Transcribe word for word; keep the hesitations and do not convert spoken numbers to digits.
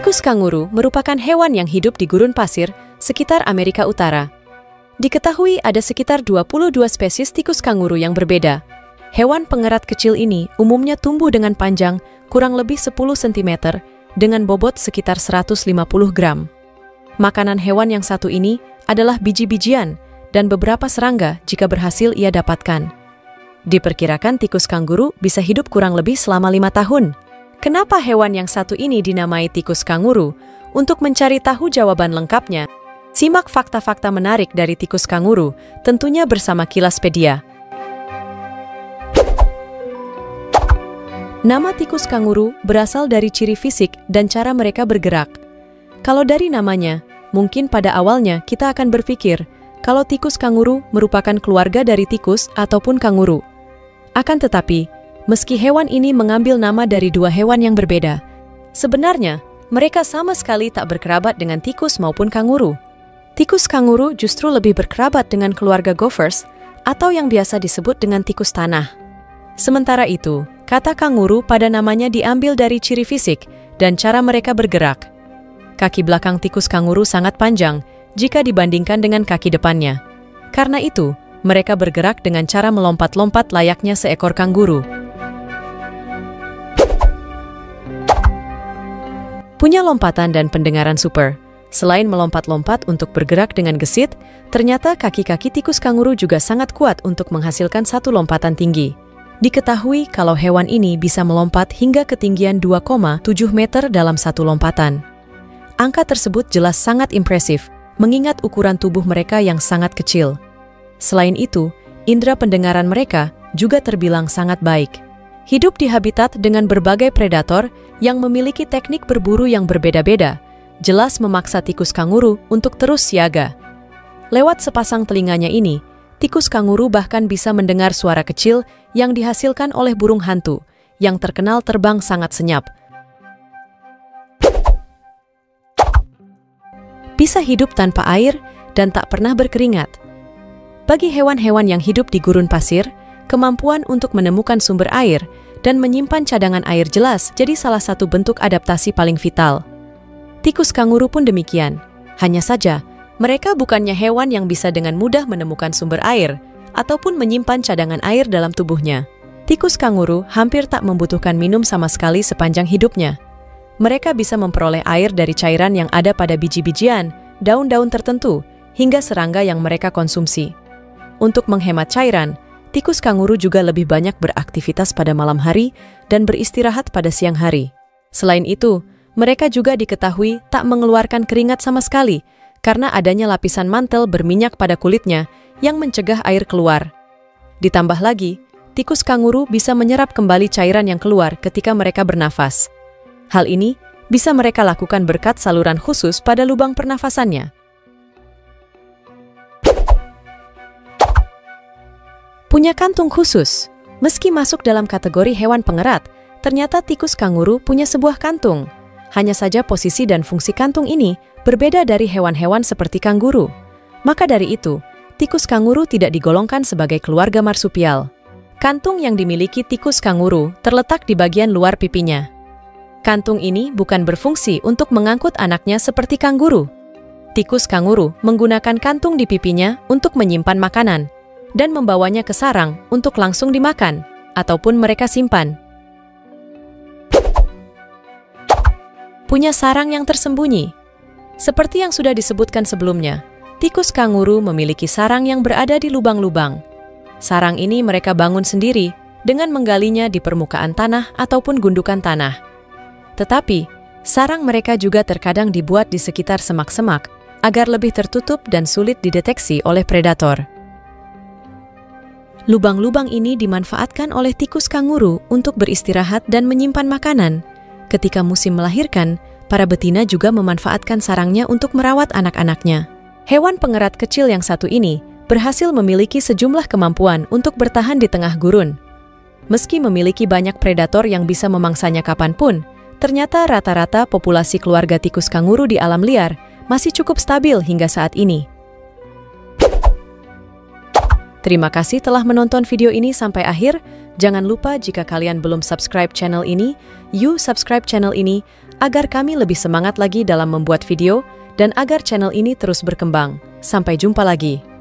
Tikus kanguru merupakan hewan yang hidup di gurun pasir sekitar Amerika Utara. Diketahui ada sekitar dua puluh dua spesies tikus kanguru yang berbeda. Hewan pengerat kecil ini umumnya tumbuh dengan panjang kurang lebih sepuluh sentimeter dengan bobot sekitar seratus lima puluh gram. Makanan hewan yang satu ini adalah biji-bijian dan beberapa serangga jika berhasil ia dapatkan. Diperkirakan tikus kanguru bisa hidup kurang lebih selama lima tahun. Kenapa hewan yang satu ini dinamai tikus kanguru? Untuk mencari tahu jawaban lengkapnya, simak fakta-fakta menarik dari tikus kanguru, tentunya bersama Kilaspedia. Nama tikus kanguru berasal dari ciri fisik dan cara mereka bergerak. Kalau dari namanya, mungkin pada awalnya kita akan berpikir kalau tikus kanguru merupakan keluarga dari tikus ataupun kanguru. Akan tetapi, meski hewan ini mengambil nama dari dua hewan yang berbeda, sebenarnya mereka sama sekali tak berkerabat dengan tikus maupun kanguru. Tikus kanguru justru lebih berkerabat dengan keluarga gophers atau yang biasa disebut dengan tikus tanah. Sementara itu, kata kanguru pada namanya diambil dari ciri fisik dan cara mereka bergerak. Kaki belakang tikus kanguru sangat panjang jika dibandingkan dengan kaki depannya. Karena itu, mereka bergerak dengan cara melompat-lompat layaknya seekor kanguru. Punya lompatan dan pendengaran super. Selain melompat-lompat untuk bergerak dengan gesit, ternyata kaki-kaki tikus kanguru juga sangat kuat untuk menghasilkan satu lompatan tinggi. Diketahui kalau hewan ini bisa melompat hingga ketinggian dua koma tujuh meter dalam satu lompatan. Angka tersebut jelas sangat impresif, mengingat ukuran tubuh mereka yang sangat kecil. Selain itu, indera pendengaran mereka juga terbilang sangat baik. Hidup di habitat dengan berbagai predator yang memiliki teknik berburu yang berbeda-beda, jelas memaksa tikus kanguru untuk terus siaga. Lewat sepasang telinganya ini, tikus kanguru bahkan bisa mendengar suara kecil yang dihasilkan oleh burung hantu, yang terkenal terbang sangat senyap. Bisa hidup tanpa air dan tak pernah berkeringat. Bagi hewan-hewan yang hidup di gurun pasir, kemampuan untuk menemukan sumber air dan menyimpan cadangan air jelas jadi salah satu bentuk adaptasi paling vital. Tikus kanguru pun demikian. Hanya saja, mereka bukannya hewan yang bisa dengan mudah menemukan sumber air ataupun menyimpan cadangan air dalam tubuhnya. Tikus kanguru hampir tak membutuhkan minum sama sekali sepanjang hidupnya. Mereka bisa memperoleh air dari cairan yang ada pada biji-bijian, daun-daun tertentu, hingga serangga yang mereka konsumsi. Untuk menghemat cairan, tikus kanguru juga lebih banyak beraktivitas pada malam hari dan beristirahat pada siang hari. Selain itu, mereka juga diketahui tak mengeluarkan keringat sama sekali karena adanya lapisan mantel berminyak pada kulitnya yang mencegah air keluar. Ditambah lagi, tikus kanguru bisa menyerap kembali cairan yang keluar ketika mereka bernafas. Hal ini bisa mereka lakukan berkat saluran khusus pada lubang pernafasannya. Punya kantung khusus. Meski masuk dalam kategori hewan pengerat, ternyata tikus kanguru punya sebuah kantung. Hanya saja posisi dan fungsi kantung ini berbeda dari hewan-hewan seperti kanguru. Maka dari itu, tikus kanguru tidak digolongkan sebagai keluarga marsupial. Kantung yang dimiliki tikus kanguru terletak di bagian luar pipinya. Kantung ini bukan berfungsi untuk mengangkut anaknya seperti kanguru. Tikus kanguru menggunakan kantung di pipinya untuk menyimpan makanan dan membawanya ke sarang untuk langsung dimakan, ataupun mereka simpan. Punya sarang yang tersembunyi. Seperti yang sudah disebutkan sebelumnya, tikus kanguru memiliki sarang yang berada di lubang-lubang. Sarang ini mereka bangun sendiri dengan menggalinya di permukaan tanah ataupun gundukan tanah. Tetapi, sarang mereka juga terkadang dibuat di sekitar semak-semak agar lebih tertutup dan sulit dideteksi oleh predator. Lubang-lubang ini dimanfaatkan oleh tikus kanguru untuk beristirahat dan menyimpan makanan. Ketika musim melahirkan, para betina juga memanfaatkan sarangnya untuk merawat anak-anaknya. Hewan pengerat kecil yang satu ini berhasil memiliki sejumlah kemampuan untuk bertahan di tengah gurun. Meski memiliki banyak predator yang bisa memangsanya kapanpun, ternyata rata-rata populasi keluarga tikus kanguru di alam liar masih cukup stabil hingga saat ini. Terima kasih telah menonton video ini sampai akhir. Jangan lupa jika kalian belum subscribe channel ini, yuk subscribe channel ini agar kami lebih semangat lagi dalam membuat video dan agar channel ini terus berkembang. Sampai jumpa lagi.